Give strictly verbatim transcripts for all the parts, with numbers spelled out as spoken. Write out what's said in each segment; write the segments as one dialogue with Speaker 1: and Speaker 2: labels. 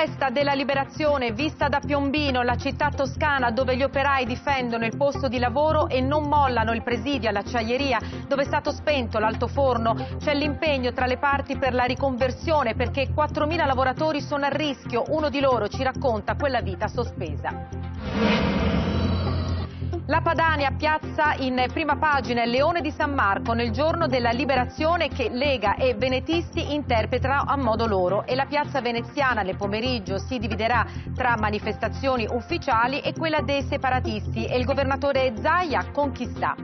Speaker 1: festa della liberazione vista da Piombino, la città toscana dove gli operai difendono il posto di lavoro e non mollano il presidio all'acciaieria dove è stato spento l'altoforno. C'è l'impegno tra le parti per la riconversione perché quattromila lavoratori sono a rischio. Uno di loro ci racconta quella vita sospesa. La Padania piazza in prima pagina il Leone di San Marco nel giorno della liberazione che Lega e venetisti interpretano a modo loro, e la piazza veneziana nel pomeriggio si dividerà tra manifestazioni ufficiali e quella dei separatisti, e il governatore Zaia con chi sta.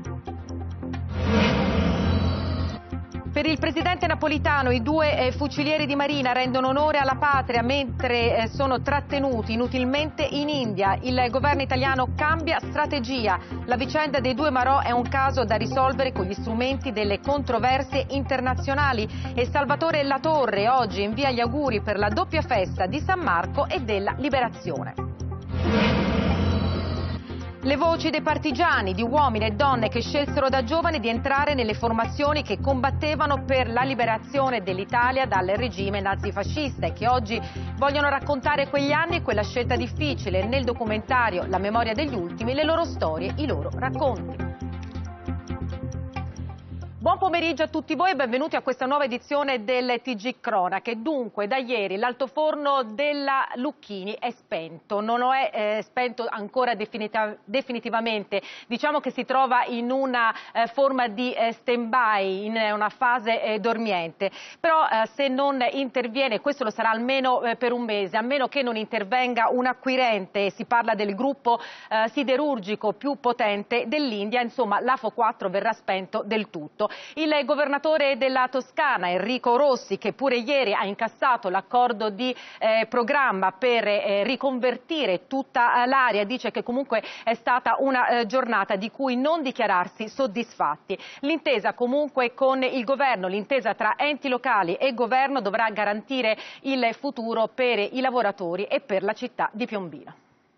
Speaker 1: Per il presidente napolitano i due eh, fucilieri di marina rendono onore alla patria mentre eh, sono trattenuti inutilmente in India. Il governo italiano cambia strategia. La vicenda dei due Marò è un caso da risolvere con gli strumenti delle controversie internazionali, e Salvatore Latorre oggi invia gli auguri per la doppia festa di San Marco e della Liberazione. Le voci dei partigiani, di uomini e donne che scelsero da giovani di entrare nelle formazioni che combattevano per la liberazione dell'Italia dal regime nazifascista e che oggi vogliono raccontare quegli anni e quella scelta difficile. Nel documentario La memoria degli ultimi, le loro storie, i loro racconti. Buon pomeriggio a tutti voi e benvenuti a questa nuova edizione del T G Cronache. Dunque, da ieri l'altoforno della Lucchini è spento, non lo è eh, spento ancora definitiv definitivamente, diciamo che si trova in una eh, forma di eh, stand-by, in una fase eh, dormiente, però eh, se non interviene, questo lo sarà almeno eh, per un mese, a meno che non intervenga un acquirente, si parla del gruppo eh, siderurgico più potente dell'India, insomma l'A F O quattro verrà spento del tutto. Il governatore della Toscana, Enrico Rossi, che pure ieri ha incassato l'accordo di eh, programma per eh, riconvertire tutta l'area, dice che comunque è stata una eh, giornata di cui non dichiararsi soddisfatti. L'intesa comunque con il governo, l'intesa tra enti locali e governo dovrà garantire il futuro per i lavoratori e per la città di Piombino.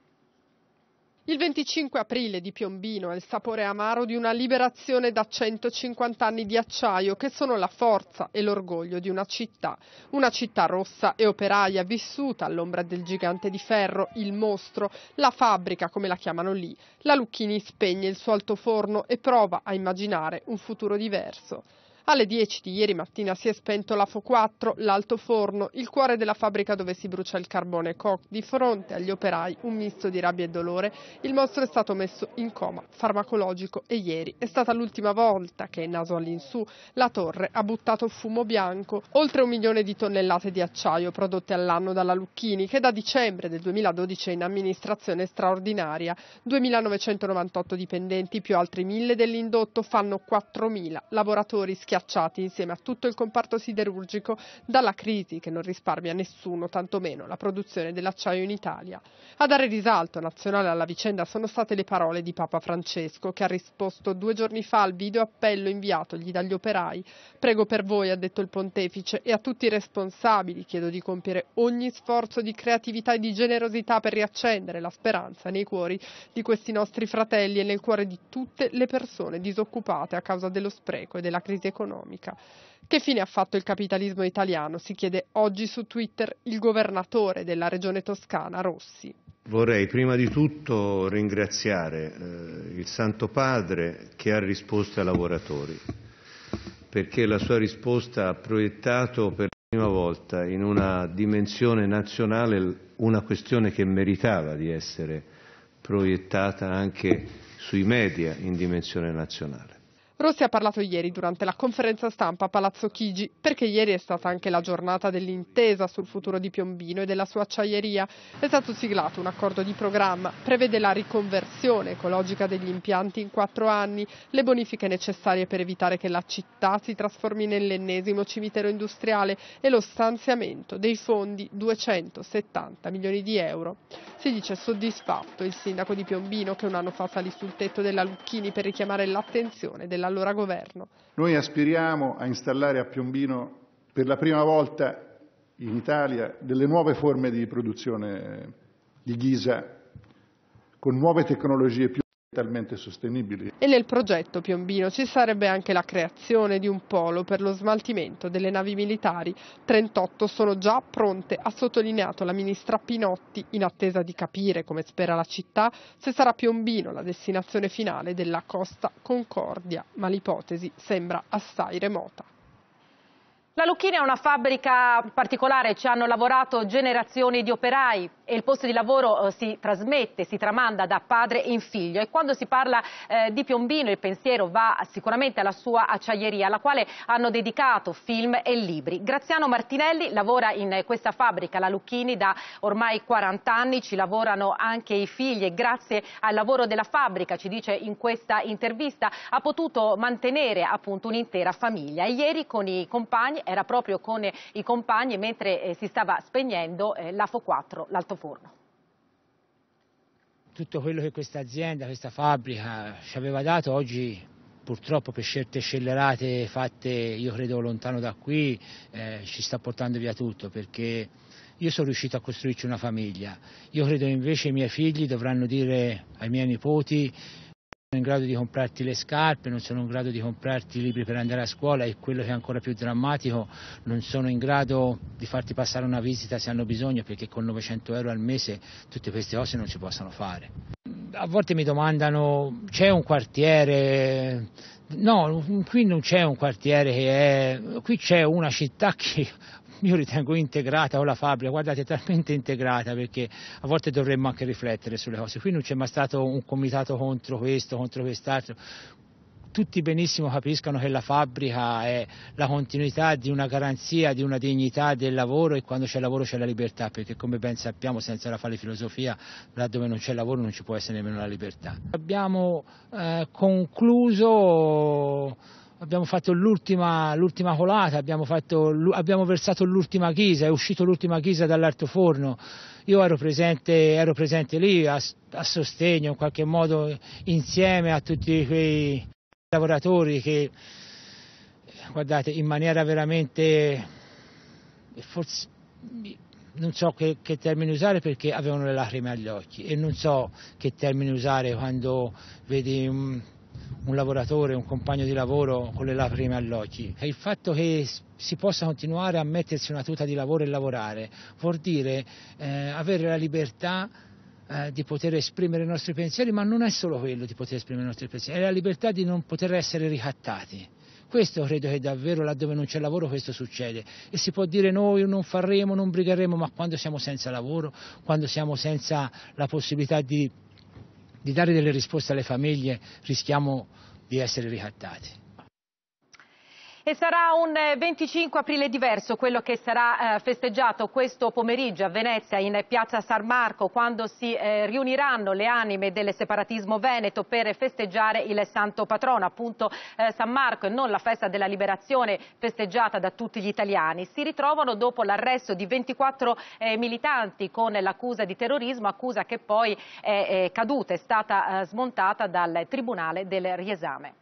Speaker 2: Il venticinque aprile di Piombino è il sapore amaro di una liberazione da centocinquanta anni di acciaio che sono la forza e l'orgoglio di una città. Una città rossa e operaia vissuta all'ombra del gigante di ferro, il mostro, la fabbrica come la chiamano lì. La Lucchini spegne il suo altoforno e prova a immaginare un futuro diverso. Alle dieci di ieri mattina si è spento l'A F O quattro, l'altoforno, il cuore della fabbrica dove si brucia il carbone coke. Di fronte agli operai un misto di rabbia e dolore. Il mostro è stato messo in coma farmacologico e ieri è stata l'ultima volta che, naso all'insù, la torre ha buttato fumo bianco. Oltre un milione di tonnellate di acciaio prodotte all'anno dalla Lucchini, che da dicembre del duemiladodici è in amministrazione straordinaria. duemilanovecentonovantotto dipendenti più altri mille dell'indotto fanno quattromila lavoratori schiacciati insieme a tutto il comparto siderurgico dalla crisi che non risparmia nessuno, tantomeno la produzione dell'acciaio in Italia. A dare risalto nazionale alla vicenda sono state le parole di Papa Francesco, che ha risposto due giorni fa al video appello inviatogli dagli operai. Prego per voi, ha detto il pontefice, e a tutti i responsabili chiedo di compiere ogni sforzo di creatività e di generosità per riaccendere la speranza nei cuori di questi nostri fratelli e nel cuore di tutte le persone disoccupate a causa dello spreco e della crisi economica. Che fine ha fatto il capitalismo italiano? Si chiede oggi su Twitter il governatore della regione toscana, Rossi.
Speaker 3: Vorrei prima di tutto ringraziare eh, il Santo Padre che ha risposto ai lavoratori, perché la sua risposta ha proiettato per la prima volta in una dimensione nazionale una questione che meritava di essere proiettata anche sui media in dimensione nazionale.
Speaker 2: Rossi ha parlato ieri durante la conferenza stampa a Palazzo Chigi, perché ieri è stata anche la giornata dell'intesa sul futuro di Piombino e della sua acciaieria. È stato siglato un accordo di programma, prevede la riconversione ecologica degli impianti in quattro anni, le bonifiche necessarie per evitare che la città si trasformi nell'ennesimo cimitero industriale e lo stanziamento dei fondi duecentosettanta milioni di euro. Si dice soddisfatto il sindaco di Piombino, che un anno fa salì sul tetto della Lucchini per richiamare l'attenzione dell'allora governo.
Speaker 4: Noi aspiriamo a installare a Piombino per la prima volta in Italia delle nuove forme di produzione di ghisa con nuove tecnologie più talmente sostenibili.
Speaker 2: E nel progetto Piombino ci sarebbe anche la creazione di un polo per lo smaltimento delle navi militari. trentotto sono già pronte, ha sottolineato la ministra Pinotti, in attesa di capire, come spera la città, se sarà Piombino la destinazione finale della Costa Concordia, ma l'ipotesi sembra assai remota.
Speaker 1: La Lucchini è una fabbrica particolare, ci hanno lavorato generazioni di operai e il posto di lavoro eh, si trasmette, si tramanda da padre in figlio, e quando si parla eh, di Piombino il pensiero va sicuramente alla sua acciaieria, alla quale hanno dedicato film e libri. Graziano Martinelli lavora in questa fabbrica, la Lucchini, da ormai quaranta anni, ci lavorano anche i figli e grazie al lavoro della fabbrica, ci dice in questa intervista, ha potuto mantenere appunto un'intera famiglia. E ieri con i compagni, era proprio con i compagni mentre eh, si stava spegnendo eh, l'A F O quattro, l'altoforno.
Speaker 5: Tutto quello che questa azienda, questa fabbrica ci aveva dato, oggi purtroppo per scelte scellerate fatte, io credo lontano da qui, eh, ci sta portando via tutto, perché io sono riuscito a costruirci una famiglia. Io credo invece i miei figli dovranno dire ai miei nipoti: sono in grado di comprarti le scarpe, non sono in grado di comprarti i libri per andare a scuola, e quello che è ancora più drammatico, non sono in grado di farti passare una visita se hanno bisogno, perché con novecento euro al mese tutte queste cose non si possono fare. A volte mi domandano: c'è un quartiere? No, qui non c'è un quartiere che è, qui c'è una città che io ritengo integrata con la fabbrica, guardate, talmente integrata, perché a volte dovremmo anche riflettere sulle cose. Qui non c'è mai stato un comitato contro questo, contro quest'altro. Tutti benissimo capiscono che la fabbrica è la continuità di una garanzia, di una dignità del lavoro, e quando c'è lavoro c'è la libertà, perché come ben sappiamo, senza la fare filosofia, là dove non c'è lavoro non ci può essere nemmeno la libertà. Abbiamo eh, concluso... Abbiamo fatto l'ultima, l'ultima colata, abbiamo, fatto, abbiamo versato l'ultima ghisa, è uscito l'ultima ghisa dall'altoforno. Io ero presente, ero presente lì a, a sostegno, in qualche modo, insieme a tutti quei lavoratori che, guardate, in maniera veramente, forse, non so che, che termine usare, perché avevano le lacrime agli occhi, e non so che termine usare quando vedi un, un lavoratore, un compagno di lavoro con le lacrime agli occhi. E il fatto che si possa continuare a mettersi una tuta di lavoro e lavorare vuol dire eh, avere la libertà eh, di poter esprimere i nostri pensieri, ma non è solo quello di poter esprimere i nostri pensieri, è la libertà di non poter essere ricattati. Questo credo che davvero laddove non c'è lavoro questo succede, e si può dire noi non faremo, non brigheremo, ma quando siamo senza lavoro, quando siamo senza la possibilità di di dare delle risposte alle famiglie, rischiamo di essere ricattati.
Speaker 1: E sarà un venticinque aprile diverso quello che sarà eh, festeggiato questo pomeriggio a Venezia, in piazza San Marco, quando si eh, riuniranno le anime del separatismo veneto per festeggiare il santo patrono, appunto eh, San Marco, e non la festa della liberazione festeggiata da tutti gli italiani. Si ritrovano dopo l'arresto di ventiquattro eh, militanti con l'accusa di terrorismo, accusa che poi è, è caduta, è stata eh, smontata dal Tribunale del riesame.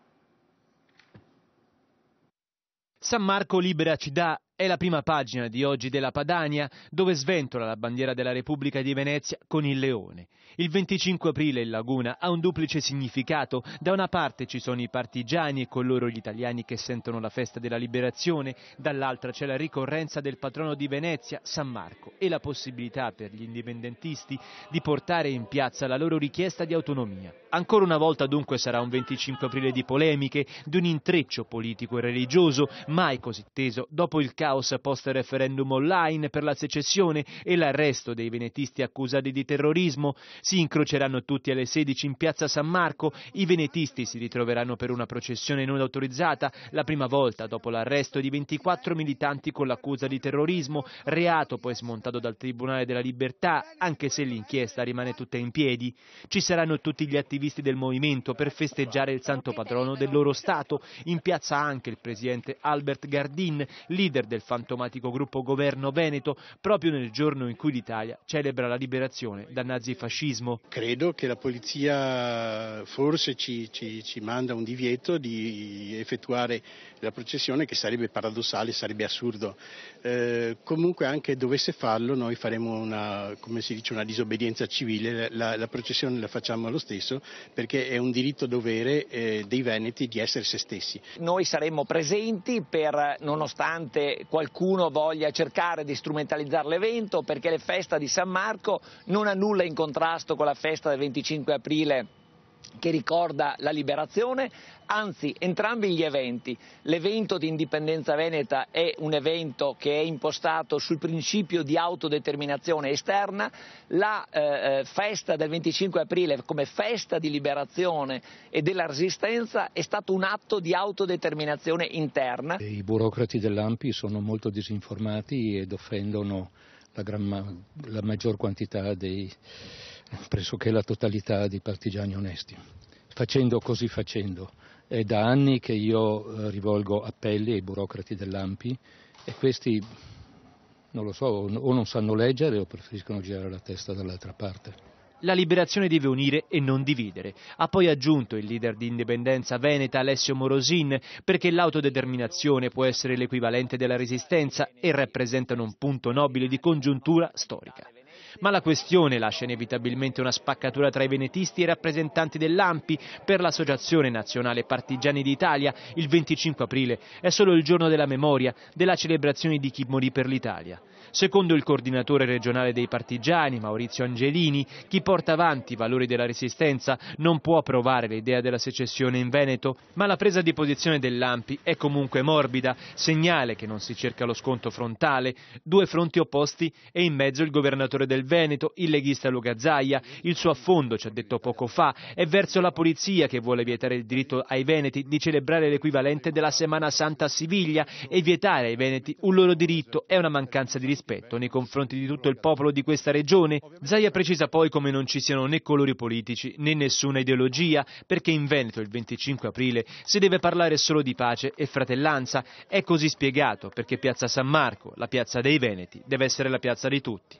Speaker 6: San Marco libera Cidà è la prima pagina di oggi della Padania, dove sventola la bandiera della Repubblica di Venezia con il leone. Il venticinque aprile in Laguna ha un duplice significato. Da una parte ci sono i partigiani e con loro gli italiani che sentono la festa della liberazione, dall'altra c'è la ricorrenza del patrono di Venezia, San Marco, e la possibilità per gli indipendentisti di portare in piazza la loro richiesta di autonomia. Ancora una volta dunque sarà un venticinque aprile di polemiche, di un intreccio politico e religioso, mai così teso dopo il caos post-referendum online per la secessione e l'arresto dei venetisti accusati di terrorismo. Si incroceranno tutti alle sedici in piazza San Marco, i venetisti si ritroveranno per una processione non autorizzata, la prima volta dopo l'arresto di ventiquattro militanti con l'accusa di terrorismo, reato poi smontato dal Tribunale della Libertà, anche se l'inchiesta rimane tutta in piedi. Ci saranno tutti gli attivisti del movimento per festeggiare il santo patrono del loro Stato, in piazza anche il presidente Albert Gardin, leader del fantomatico gruppo Governo Veneto, proprio nel giorno in cui l'Italia celebra la liberazione dal nazifascismo.
Speaker 7: Credo che la polizia forse ci, ci, ci manda un divieto di effettuare la processione, che sarebbe paradossale, sarebbe assurdo. Eh, comunque anche dovesse farlo noi faremo una, come si dice, una disobbedienza civile, la, la processione la facciamo lo stesso, perché è un diritto dovere eh, dei veneti di essere se stessi.
Speaker 8: Noi saremmo presenti per, nonostante qualcuno voglia cercare di strumentalizzare l'evento, perché la festa di San Marco non ha nulla in contrasto con la festa del venticinque aprile che ricorda la liberazione, anzi entrambi gli eventi, l'evento di indipendenza veneta è un evento che è impostato sul principio di autodeterminazione esterna, la eh, festa del venticinque aprile come festa di liberazione e della resistenza è stato un atto di autodeterminazione interna.
Speaker 9: I burocrati dell'A N P I sono molto disinformati ed offendono la, gran, la maggior quantità dei pressoché la totalità dei partigiani onesti. Facendo così facendo, è da anni che io eh, rivolgo appelli ai burocrati dell'A N P I e questi, non lo so, o non sanno leggere o preferiscono girare la testa dall'altra parte.
Speaker 6: La liberazione deve unire e non dividere, ha poi aggiunto il leader di indipendenza veneta Alessio Morosin, perché l'autodeterminazione può essere l'equivalente della resistenza e rappresentano un punto nobile di congiuntura storica. Ma la questione lascia inevitabilmente una spaccatura tra i venetisti e i rappresentanti dell'A N P I. Per l'Associazione Nazionale Partigiani d'Italia il venticinque aprile è solo il giorno della memoria, della celebrazione di chi morì per l'Italia. Secondo il coordinatore regionale dei partigiani, Maurizio Angelini, chi porta avanti i valori della resistenza non può approvare l'idea della secessione in Veneto, ma la presa di posizione dell'A N P I è comunque morbida, segnale che non si cerca lo scontro frontale, due fronti opposti e in mezzo il governatore del Veneto, il leghista Luca Zaia, il suo affondo, ci ha detto poco fa, è verso la polizia che vuole vietare il diritto ai veneti di celebrare l'equivalente della Semana Santa a Siviglia e vietare ai veneti un loro diritto è una mancanza di rispetto nei confronti di tutto il popolo di questa regione. Zaia precisa poi come non ci siano né colori politici né nessuna ideologia, perché in Veneto il venticinque aprile si deve parlare solo di pace e fratellanza. È così spiegato perché Piazza San Marco, la piazza dei Veneti, deve essere la piazza di tutti.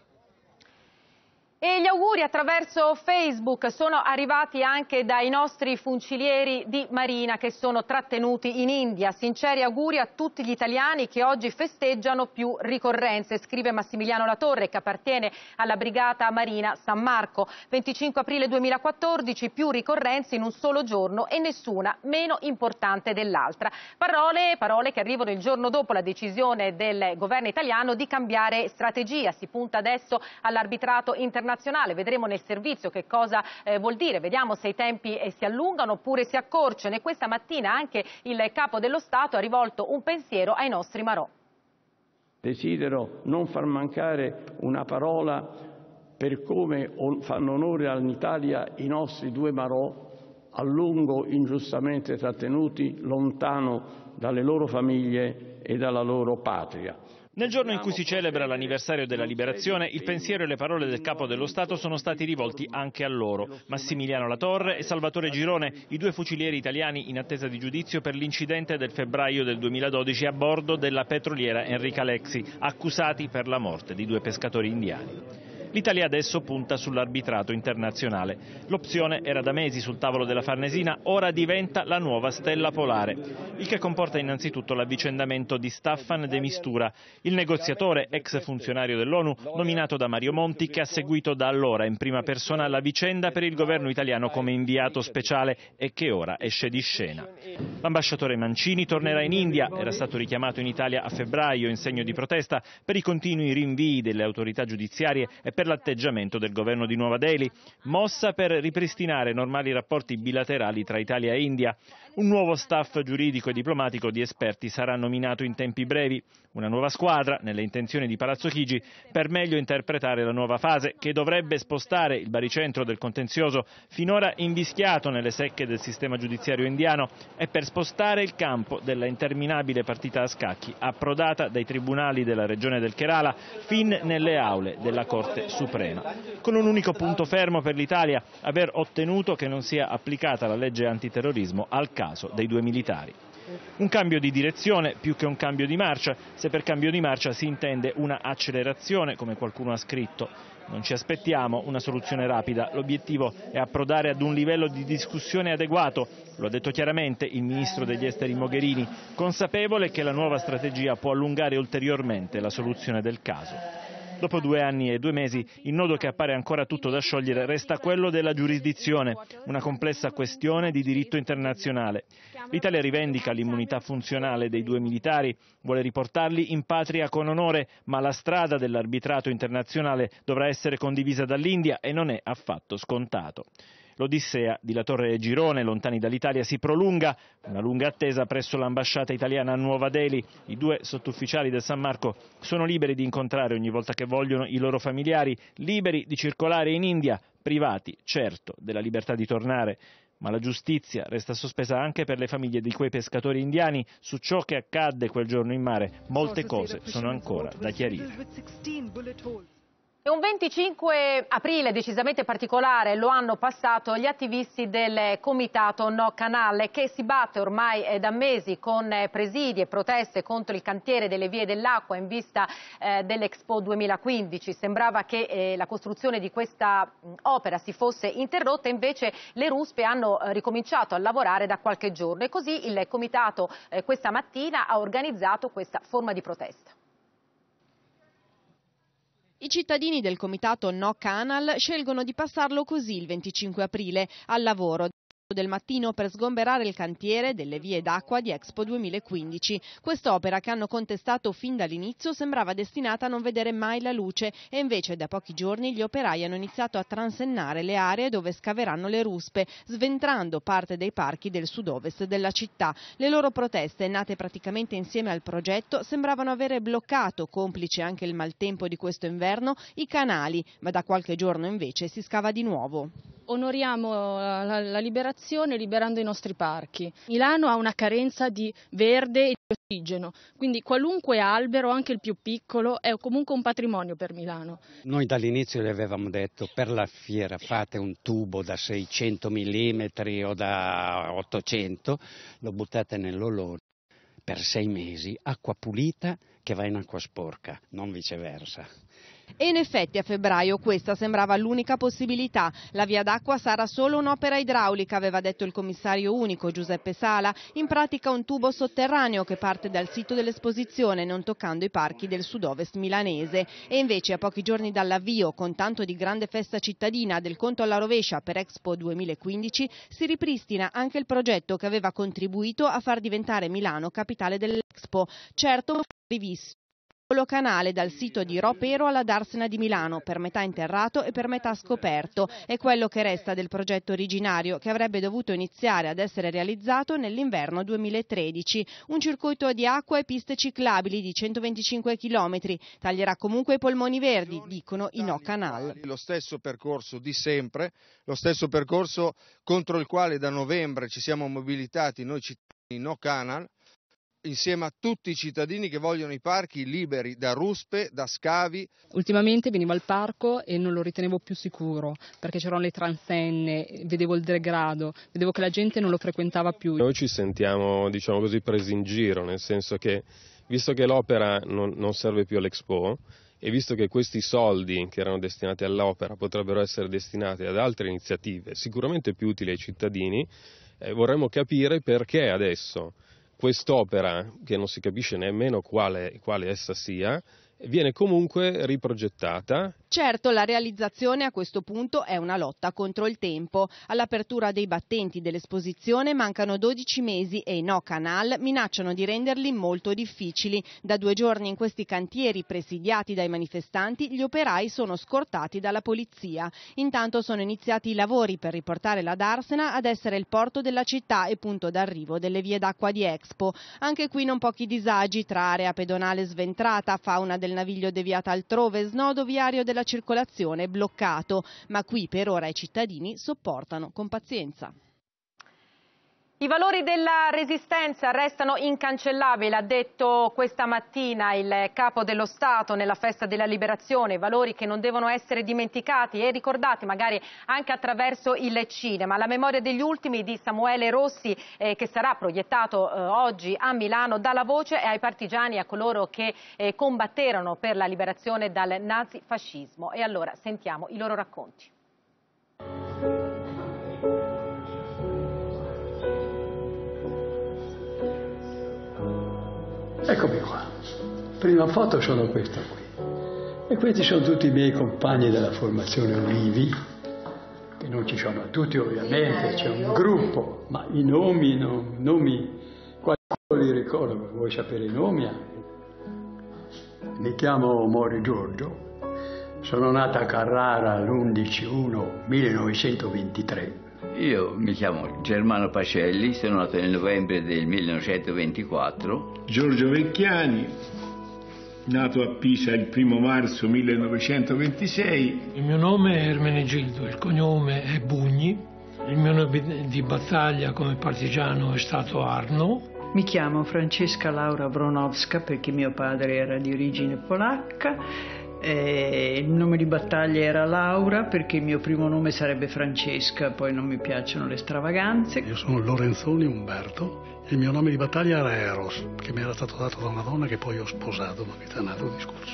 Speaker 1: E gli auguri attraverso Facebook sono arrivati anche dai nostri fucilieri di Marina che sono trattenuti in India. Sinceri auguri a tutti gli italiani che oggi festeggiano più ricorrenze, scrive Massimiliano Latorre, che appartiene alla Brigata Marina San Marco. venticinque aprile duemilaquattordici, più ricorrenze in un solo giorno e nessuna meno importante dell'altra. Parole, parole che arrivano il giorno dopo la decisione del governo italiano di cambiare strategia. Si punta adesso all'arbitrato internazionale. Vedremo nel servizio che cosa eh, vuol dire, vediamo se i tempi eh, si allungano oppure si accorciano, e questa mattina anche il Capo dello Stato ha rivolto un pensiero ai nostri marò.
Speaker 10: Desidero non far mancare una parola per come fanno onore all'Italia i nostri due marò, a lungo ingiustamente trattenuti lontano dalle loro famiglie e dalla loro patria.
Speaker 11: Nel giorno in cui si celebra l'anniversario della liberazione, il pensiero e le parole del Capo dello Stato sono stati rivolti anche a loro. Massimiliano Latorre e Salvatore Girone, i due fucilieri italiani in attesa di giudizio per l'incidente del febbraio del duemiladodici a bordo della petroliera Enrica Lexi, accusati per la morte di due pescatori indiani. L'Italia adesso punta sull'arbitrato internazionale. L'opzione era da mesi sul tavolo della Farnesina, ora diventa la nuova stella polare, il che comporta innanzitutto l'avvicendamento di Staffan de Mistura, il negoziatore, ex funzionario dell'ONU, nominato da Mario Monti, che ha seguito da allora in prima persona la vicenda per il governo italiano come inviato speciale e che ora esce di scena. L'ambasciatore Mancini tornerà in India, era stato richiamato in Italia a febbraio in segno di protesta per i continui rinvii delle autorità giudiziarie e per l'atteggiamento del governo di Nuova Delhi, mossa per ripristinare normali rapporti bilaterali tra Italia e India. Un nuovo staff giuridico e diplomatico di esperti sarà nominato in tempi brevi, una nuova squadra, nelle intenzioni di Palazzo Chigi, per meglio interpretare la nuova fase che dovrebbe spostare il baricentro del contenzioso finora invischiato nelle secche del sistema giudiziario indiano e per spostare il campo della interminabile partita a scacchi approdata dai tribunali della regione del Kerala fin nelle aule della Corte Suprema, con un unico punto fermo per l'Italia: aver ottenuto che non sia applicata la legge antiterrorismo al caso dei due militari. Un cambio di direzione più che un cambio di marcia, se per cambio di marcia si intende una accelerazione, come qualcuno ha scritto. Non ci aspettiamo una soluzione rapida, l'obiettivo è approdare ad un livello di discussione adeguato, lo ha detto chiaramente il ministro degli esteri Mogherini, consapevole che la nuova strategia può allungare ulteriormente la soluzione del caso. Dopo due anni e due mesi, il nodo che appare ancora tutto da sciogliere resta quello della giurisdizione, una complessa questione di diritto internazionale. L'Italia rivendica l'immunità funzionale dei due militari, vuole riportarli in patria con onore, ma la strada dell'arbitrato internazionale dovrà essere condivisa dall'India e non è affatto scontato. L'odissea di Latorre e Girone, lontani dall'Italia, si prolunga, una lunga attesa presso l'ambasciata italiana a Nuova Delhi. I due sottufficiali del San Marco sono liberi di incontrare ogni volta che vogliono i loro familiari, liberi di circolare in India, privati, certo, della libertà di tornare. Ma la giustizia resta sospesa anche per le famiglie di quei pescatori indiani. Su ciò che accadde quel giorno in mare, molte cose sono ancora da chiarire.
Speaker 1: E un venticinque aprile decisamente particolare lo hanno passato gli attivisti del comitato No Canal, che si batte ormai da mesi con presidi e proteste contro il cantiere delle vie dell'acqua in vista eh, dell'Expo duemilaquindici. Sembrava che eh, la costruzione di questa mh, opera si fosse interrotta, invece le ruspe hanno eh, ricominciato a lavorare da qualche giorno e così il comitato eh, questa mattina ha organizzato questa forma di protesta.
Speaker 2: I cittadini del comitato No Canal scelgono di passarlo così il venticinque aprile, al lavoro del mattino per sgomberare il cantiere delle vie d'acqua di Expo duemilaquindici. Quest'opera, che hanno contestato fin dall'inizio, sembrava destinata a non vedere mai la luce e invece da pochi giorni gli operai hanno iniziato a transennare le aree dove scaveranno le ruspe, sventrando parte dei parchi del sud-ovest della città. Le loro proteste, nate praticamente insieme al progetto, sembravano avere bloccato, complice anche il maltempo di questo inverno, i canali, ma da qualche giorno invece si scava di nuovo.
Speaker 12: Onoriamo la, la liberazione liberando i nostri parchi. Milano ha una carenza di verde e di ossigeno, quindi qualunque albero, anche il più piccolo, è comunque un patrimonio per Milano.
Speaker 13: Noi dall'inizio le avevamo detto: per la fiera fate un tubo da seicento millimetri o da ottocento, lo buttate nell'olone per sei mesi, acqua pulita che va in acqua sporca, non viceversa.
Speaker 2: E in effetti a febbraio questa sembrava l'unica possibilità. La via d'acqua sarà solo un'opera idraulica, aveva detto il commissario unico Giuseppe Sala, in pratica un tubo sotterraneo che parte dal sito dell'esposizione, non toccando i parchi del sud-ovest milanese. E invece a pochi giorni dall'avvio, con tanto di grande festa cittadina, del conto alla rovescia per Expo duemilaquindici, si ripristina anche il progetto che aveva contribuito a far diventare Milano capitale dell'Expo. Certo, rivisto canale dal sito di Ropero alla Darsena di Milano, per metà interrato e per metà scoperto. È quello che resta del progetto originario, che avrebbe dovuto iniziare ad essere realizzato nell'inverno duemilatredici. Un circuito di acqua e piste ciclabili di centoventicinque chilometri. Taglierà comunque i polmoni verdi, dicono i No Canal.
Speaker 14: Lo stesso percorso di sempre, lo stesso percorso contro il quale da novembre ci siamo mobilitati noi cittadini No Canal, insieme a tutti i cittadini che vogliono i parchi liberi da ruspe, da scavi.
Speaker 12: Ultimamente venivo al parco e non lo ritenevo più sicuro, perché c'erano le transenne, vedevo il degrado, vedevo che la gente non lo frequentava più.
Speaker 15: Noi ci sentiamo, diciamo così, presi in giro, nel senso che, visto che l'opera non, non serve più all'Expo, e visto che questi soldi che erano destinati all'opera potrebbero essere destinati ad altre iniziative sicuramente più utili ai cittadini, eh, vorremmo capire perché adesso quest'opera, che non si capisce nemmeno quale, quale essa sia, viene comunque riprogettata.
Speaker 2: Certo, la realizzazione a questo punto è una lotta contro il tempo. All'apertura dei battenti dell'esposizione mancano dodici mesi e i No Canal minacciano di renderli molto difficili. Da due giorni in questi cantieri presidiati dai manifestanti gli operai sono scortati dalla polizia. Intanto sono iniziati i lavori per riportare la Darsena ad essere il porto della città e punto d'arrivo delle vie d'acqua di Expo. Anche qui non pochi disagi tra area pedonale sventrata, fauna del naviglio deviata altrove, snodo viario della circolazione bloccato, ma qui per ora i cittadini sopportano con pazienza.
Speaker 1: I valori della resistenza restano incancellabili, ha detto questa mattina il capo dello Stato nella festa della liberazione, valori che non devono essere dimenticati e ricordati magari anche attraverso il cinema. La memoria degli ultimi di Samuele Rossi, eh, che sarà proiettato eh, oggi a Milano, dà la voce ai partigiani e a coloro che eh, combatterono per la liberazione dal nazifascismo. E allora sentiamo i loro racconti.
Speaker 16: Eccomi qua, prima foto sono questa qui. E questi sono tutti i miei compagni della formazione Olivi, che non ci sono tutti ovviamente, c'è un gruppo, ma i nomi, no, nomi qualcuno li ricordo, vuoi sapere i nomi? Mi chiamo Mori Giorgio, sono nato a Carrara l'undici uno millenovecentoventitré.
Speaker 17: Io mi chiamo Germano Pacelli, sono nato nel novembre del millenovecentoventiquattro.
Speaker 18: Giorgio Vecchiani, nato a Pisa il primo marzo millenovecentoventisei.
Speaker 19: Il mio nome è Ermenegildo, il cognome è Bugni, il mio nome di battaglia come partigiano è stato Arno.
Speaker 20: Mi chiamo Francesca Laura Wronowska perché mio padre era di origine polacca. Eh, il nome di battaglia era Laura perché il mio primo nome sarebbe Francesca, poi non mi piacciono le stravaganze.
Speaker 21: Io sono Lorenzoni Umberto, il mio nome di battaglia era Eros, che mi era stato dato da una donna che poi ho sposato, ma che è un altro discorso.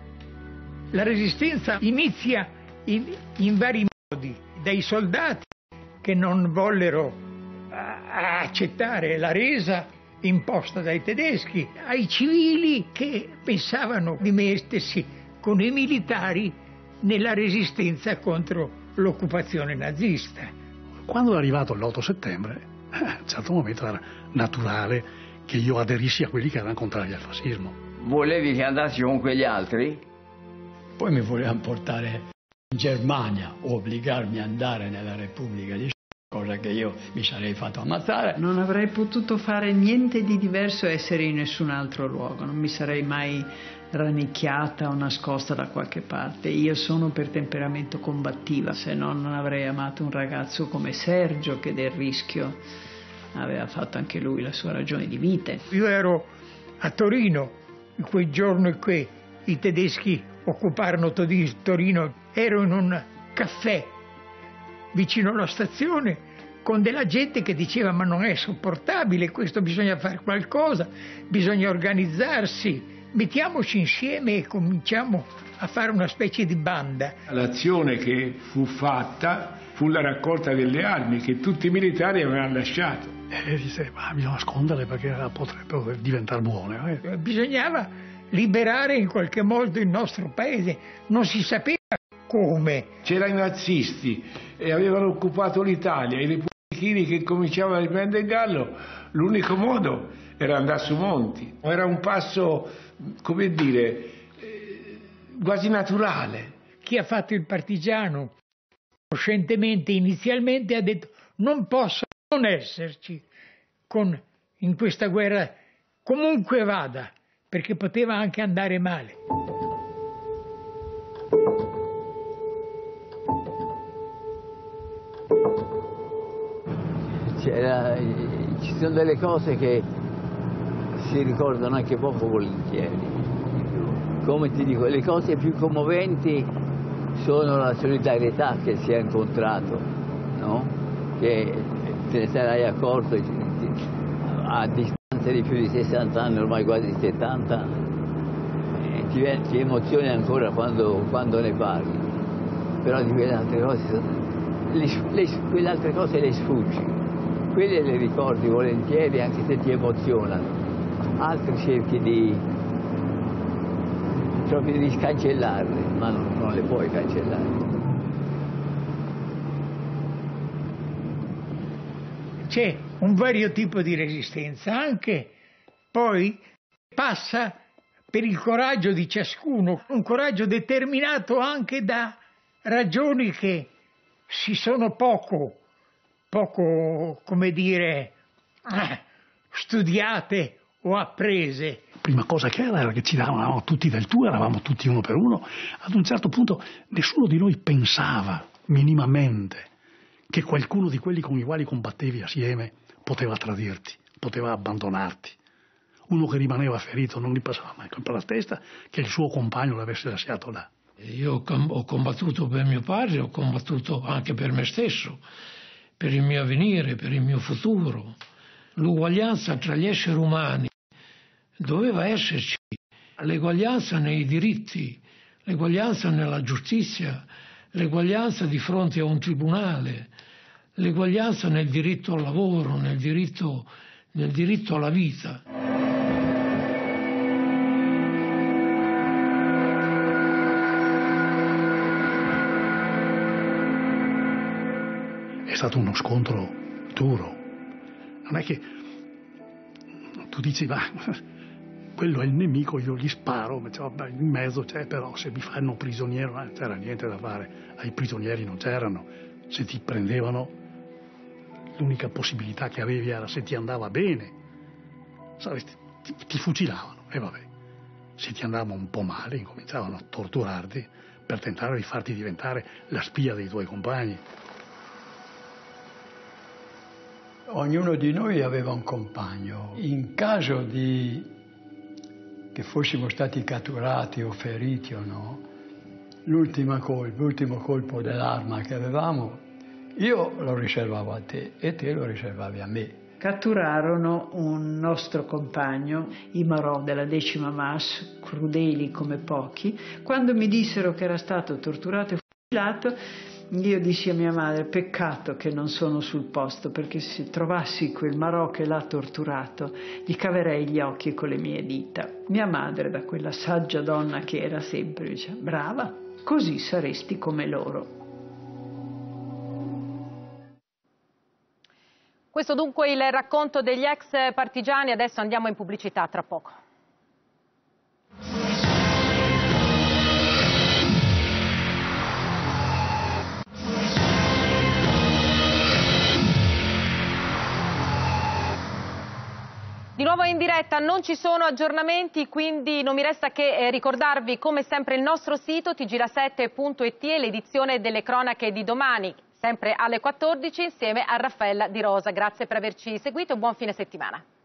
Speaker 22: La resistenza inizia in, in vari modi, dai soldati che non vollero a, accettare la resa imposta dai tedeschi, ai civili che pensavano di mettersi con i militari nella resistenza contro l'occupazione nazista.
Speaker 21: Quando è arrivato l'otto settembre, eh, a un certo momento era naturale che io aderissi a quelli che erano contrari al fascismo.
Speaker 17: Volevi che andassi con quegli altri?
Speaker 16: Poi mi volevano portare in Germania, obbligarmi ad andare nella Repubblica di cosa che io mi sarei fatto ammazzare.
Speaker 20: Non avrei potuto fare niente di diverso e essere in nessun altro luogo, non mi sarei mai rannicchiata o nascosta da qualche parte. Io sono per temperamento combattiva, se no non avrei amato un ragazzo come Sergio che del rischio aveva fatto anche lui la sua ragione di vita.
Speaker 22: Io ero a Torino in quel giorno in cui i tedeschi occuparono Torino, ero in un caffè vicino alla stazione con della gente che diceva ma non è sopportabile questo, bisogna fare qualcosa, bisogna organizzarsi, mettiamoci insieme e cominciamo a fare una specie di banda.
Speaker 18: L'azione che fu fatta fu la raccolta delle armi che tutti i militari avevano lasciato.
Speaker 21: E dice, ma bisogna nasconderle perché potrebbero diventare buone. Eh?
Speaker 22: Bisognava liberare in qualche modo il nostro paese, non si sapeva come.
Speaker 18: C'erano i nazisti e avevano occupato l'Italia, i repubblichini che cominciavano a riprendere il gallo, l'unico modo era andare su Monti. Era un passo, come dire, eh, quasi naturale.
Speaker 22: Chi ha fatto il partigiano coscientemente inizialmente ha detto non posso non esserci con, in questa guerra comunque vada, perché poteva anche andare male.
Speaker 17: C'era, ci sono delle cose che si ricordano anche poco volentieri. Come ti dico, le cose più commoventi sono la solidarietà che si è incontrato, no? Che te ne sarai accorto a distanza di più di sessanta anni, ormai quasi settanta, e ti, ti emozioni ancora quando, quando ne parli, però di quelle altre cose, le, le, quelle altre cose le sfuggi. Quelle le ricordi volentieri anche se ti emozionano, altre cerchi di proprio di cancellarle, ma non, non le puoi cancellare.
Speaker 22: C'è un vario tipo di resistenza, anche poi passa per il coraggio di ciascuno, un coraggio determinato anche da ragioni che si sono poco poco, come dire, studiate o apprese.
Speaker 21: La prima cosa che era era che ci davamo tutti del tu, eravamo tutti uno per uno. Ad un certo punto nessuno di noi pensava minimamente che qualcuno di quelli con i quali combattevi assieme poteva tradirti, poteva abbandonarti. Uno che rimaneva ferito non gli passava mai per la testa che il suo compagno l'avesse lasciato là.
Speaker 19: Io ho combattuto per mio padre, ho combattuto anche per me stesso, per il mio avvenire, per il mio futuro. L'uguaglianza tra gli esseri umani doveva esserci, l'eguaglianza nei diritti, l'eguaglianza nella giustizia, l'eguaglianza di fronte a un tribunale, l'eguaglianza nel diritto al lavoro, nel diritto, nel diritto alla vita.
Speaker 21: stato uno scontro duro. Non è che tu dici, ma quello è il nemico, io gli sparo, in mezzo c'è, però se mi fanno prigioniero non c'era niente da fare, ai prigionieri non c'erano, se ti prendevano l'unica possibilità che avevi era se ti andava bene, sai, ti, ti fucilavano e vabbè, se ti andava un po' male incominciavano a torturarti per tentare di farti diventare la spia dei tuoi compagni.
Speaker 16: Ognuno di noi aveva un compagno. In caso di che fossimo stati catturati o feriti o no, l'ultima colpo, l'ultimo colpo dell'arma che avevamo, io lo riservavo a te e te lo riservavi a me.
Speaker 20: Catturarono un nostro compagno, i Marò della decima M A S, crudeli come pochi. Quando mi dissero che era stato torturato e fucilato, io dissi a mia madre: peccato che non sono sul posto, perché se trovassi quel Marò che l'ha torturato gli caverei gli occhi con le mie dita. Mia madre, da quella saggia donna che era sempre, dice: brava, così saresti come loro.
Speaker 1: Questo dunque il racconto degli ex partigiani. Adesso andiamo in pubblicità, tra poco. Di nuovo in diretta, non ci sono aggiornamenti, quindi non mi resta che eh, ricordarvi come sempre il nostro sito T G R A sette punto it e l'edizione delle cronache di domani, sempre alle quattordici, insieme a Raffaella Di Rosa. Grazie per averci seguito e buon fine settimana.